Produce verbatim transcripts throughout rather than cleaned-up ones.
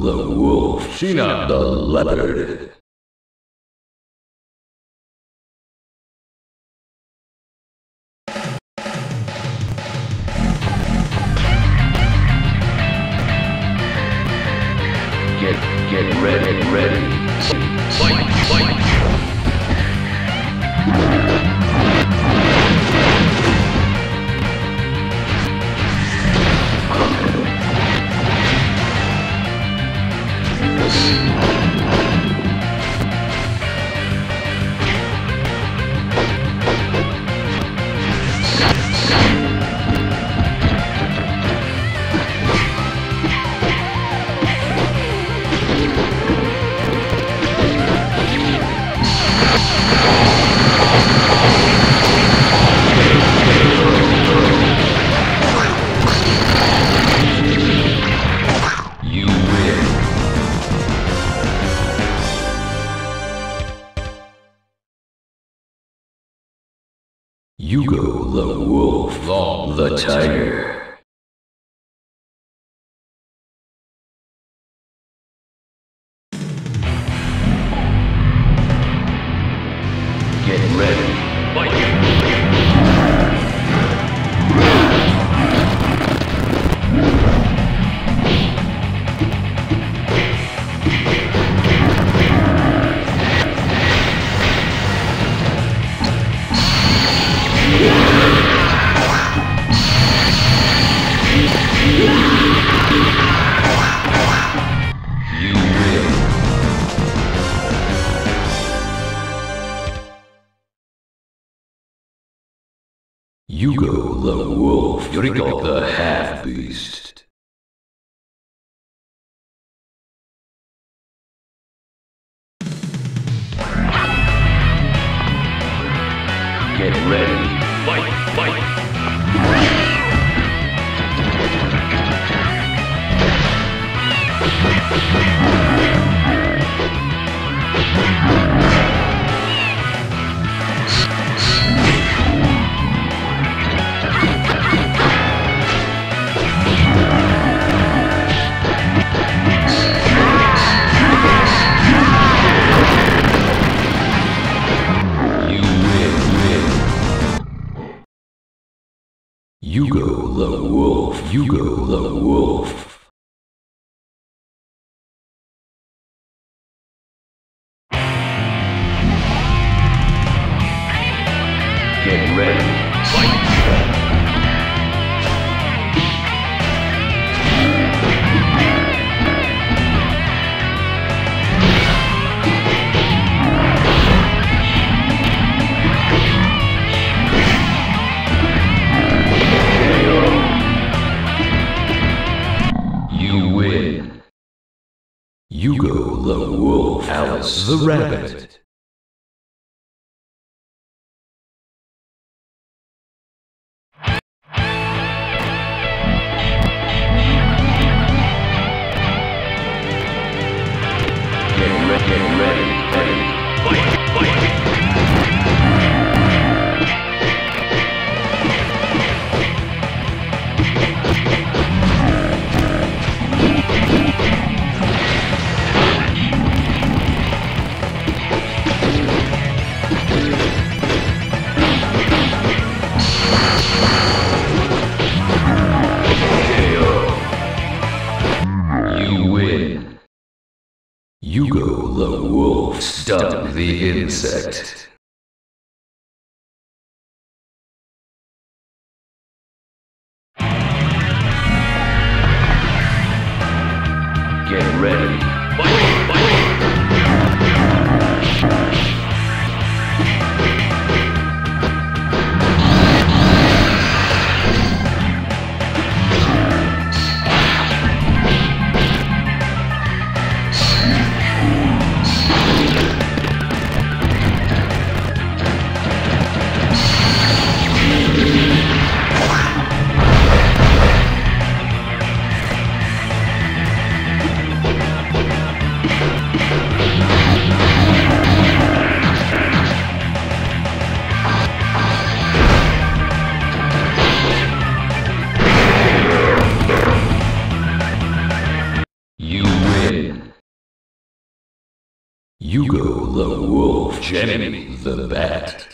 the wolf, Sheena the leopard. Get, get ready, ready. Fight, fight. Yugo the wolf, Long the tiger. Get ready. Fight. Yugo the wolf, Yugo the half-beast. Get ready. Fight, fight. Yugo the wolf, Yugo the wolf. Get ready. Fight. Yugo the wolf, Alice the rabbit. Get ready, get ready, ready. Fight, fight. Yugo the wolf stung the insect. Get ready. Fight, fight. Yugo the wolf, Jenny the bat.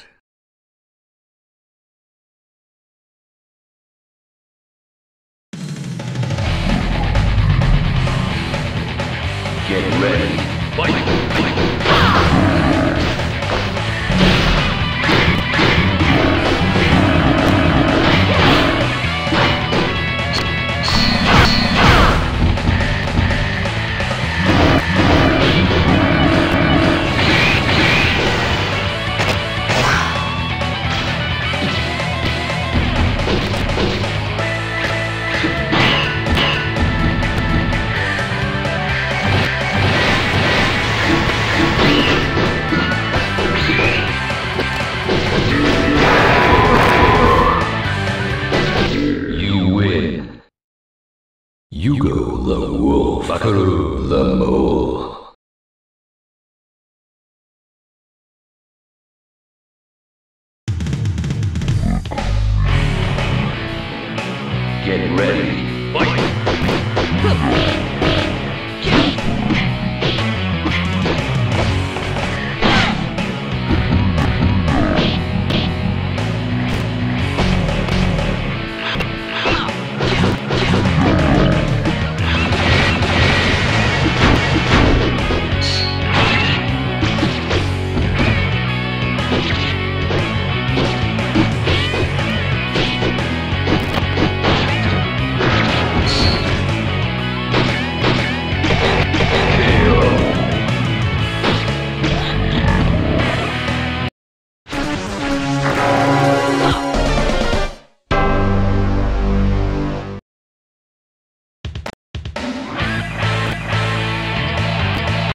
Get ready. Fight! Yugo the wolf, Buckaroo the mole. Get ready. Fight!